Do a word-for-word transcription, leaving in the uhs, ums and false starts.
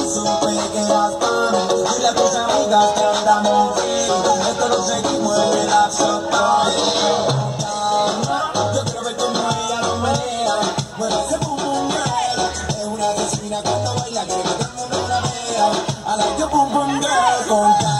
supe que eras para mí. Dile a tus amigas que andamos bien. Esto lo seguimos en el after party. Yo quiero ver cómo ella lo menea. Mueve ese boom boom girl. Es una asesina cuando baila, quiere que todo el mundo la vea. I like the boom boom girl con